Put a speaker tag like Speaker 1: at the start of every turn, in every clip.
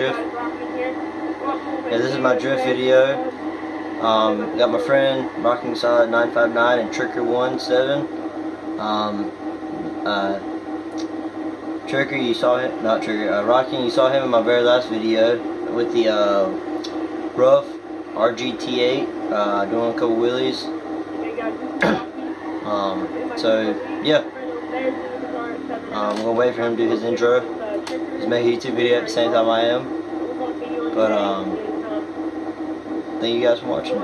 Speaker 1: drift. Yeah, this is my drift video. Got my friend Rocking Solid 959 and Tricker17. Tricker, you saw him, not Tricker, Rocking, you saw him in my very last video with the rough RGT8, doing a couple wheelies. So yeah, I'm gonna wait for him to do his intro. He's making a YouTube video at the same time I am. But thank you guys for watching.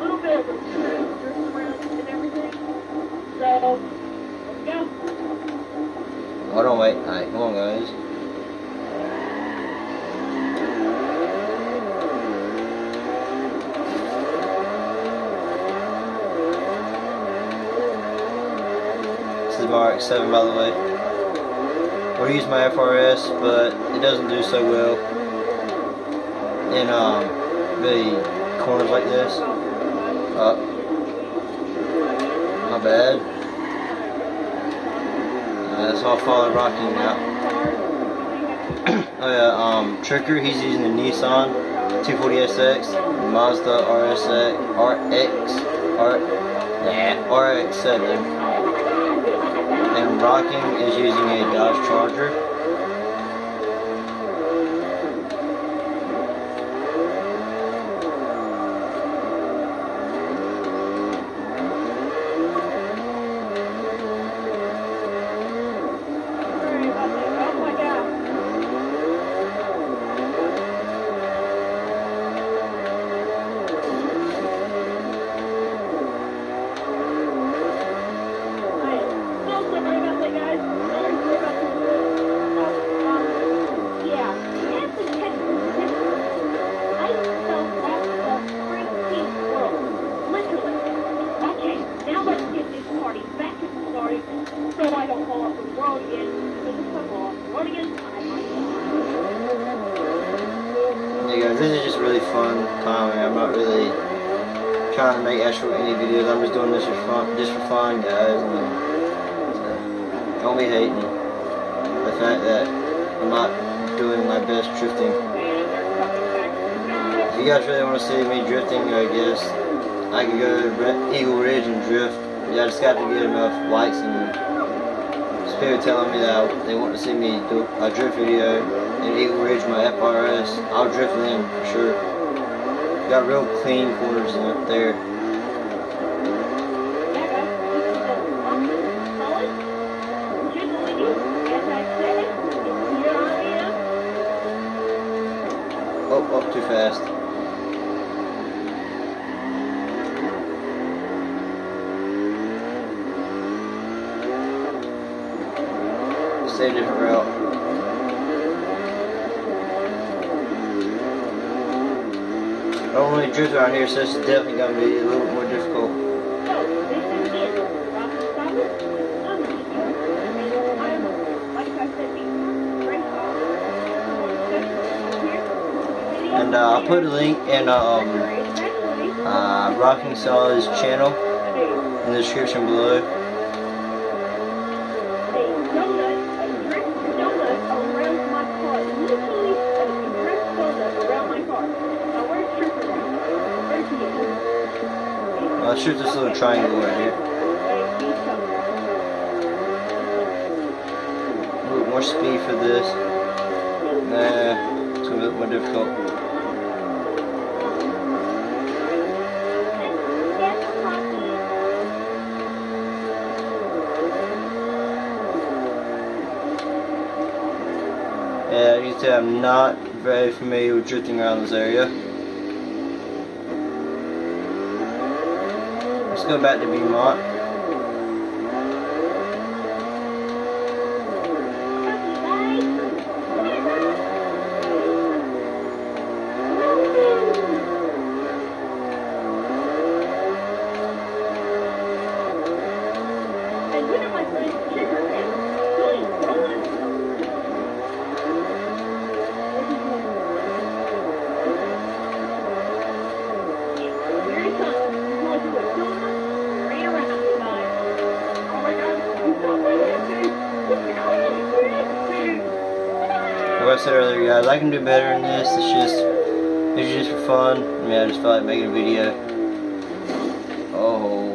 Speaker 1: Hold on, wait. Alright, come on, guys. This is my RX-7, by the way. We'll use my FRS, but it doesn't do so well in really corners like this. My bad. That's all following Rocking now. Oh yeah, Tricker, he's using the Nissan 240SX, Mazda RX-7, and Rocking is using a Dodge Charger. Yeah guys, this is just really fun time. I'm not really trying to make actual any videos. I'm just doing this for fun, guys. So, don't be hating the fact that I'm not doing my best drifting. If you guys really want to see me drifting, I guess I could go to Eagle Ridge and drift. I just got to get enough likes and spirit telling me that they want to see me do a drift video in Eagle Ridge, my FRS. I'll drift them for sure. Got real clean corners in up there. Oh, too fast. Stay a different route. I don't really drift around here, so this is definitely going to be a little bit more difficult. And I'll put a link in Rocking Solid's channel in the description below. I'll shoot this little triangle right here. A little more speed for this. Nah, it's going to be a little more difficult. Yeah, you can tell I'm not very familiar with drifting around this area. Let's go back to Beaumont. what I said earlier, guys. I can do better than this. It's just for fun. I mean, I just felt like making a video. Oh.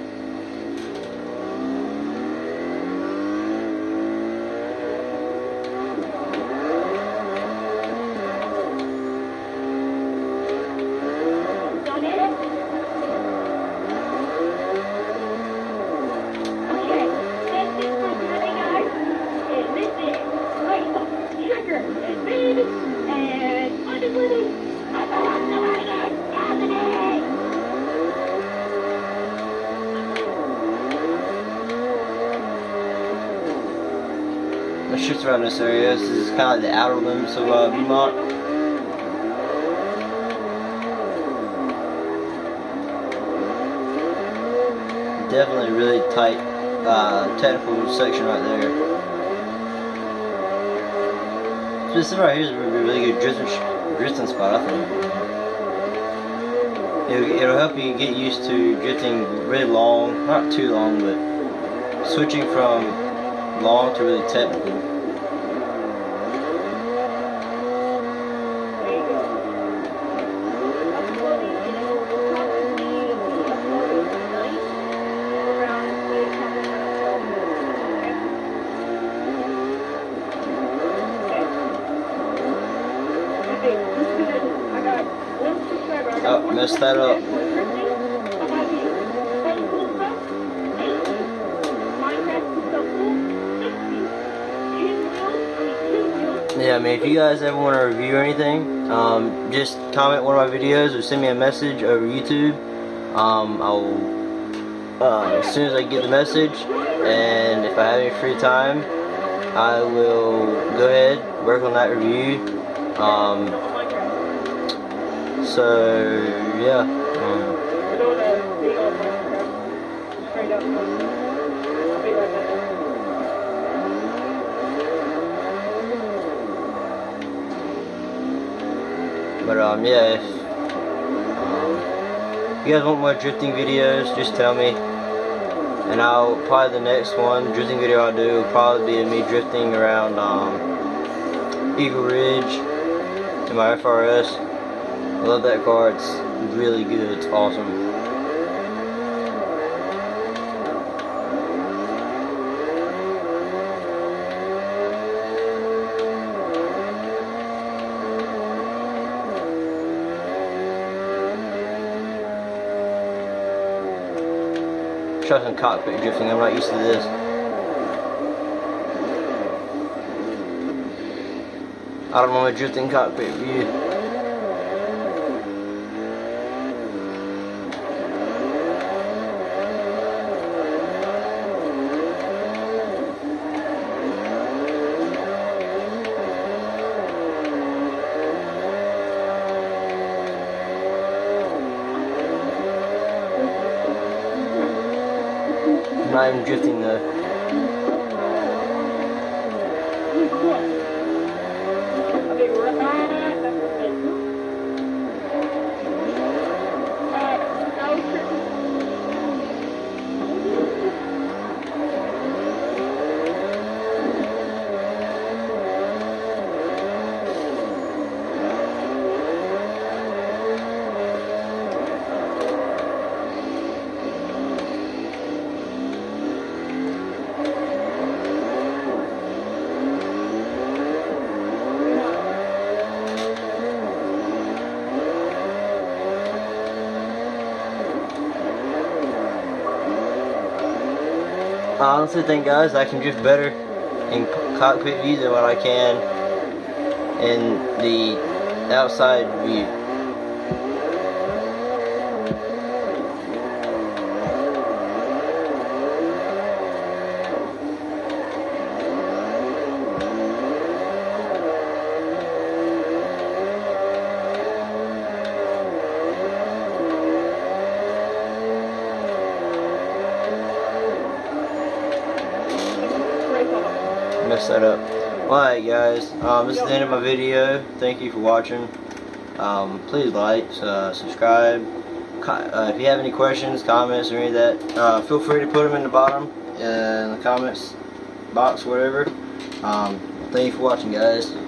Speaker 1: The shoots around this area. This is kind of like the outer limits of Viewmont. Definitely a really tight technical section right there. This right here is a really good drifting spot, I think. It'll help you get used to drifting really long, not too long, but switching from long to really technical. Oh, messed that up. Yeah, I mean, if you guys ever want to review or anything, just comment one of my videos or send me a message over YouTube. As soon as I get the message, and if I have any free time, I will go ahead, work on that review. So, yeah. But yeah, if you guys want more drifting videos, just tell me, and I'll probably the next drifting video I'll do will probably be me drifting around Eagle Ridge in my FRS. I love that car. It's really good. It's awesome. Try some cockpit drifting. I'm not used to this. I don't know my drifting cockpit view. I'm not even drifting though. I honestly think, guys, I can drift better in cockpit view than what I can in the outside view. Messed that up. Alright guys, this is the end of my video. Thank you for watching. Please like, subscribe. If you have any questions, comments, or any of that, feel free to put them in the bottom, in the comments box, whatever. Thank you for watching, guys.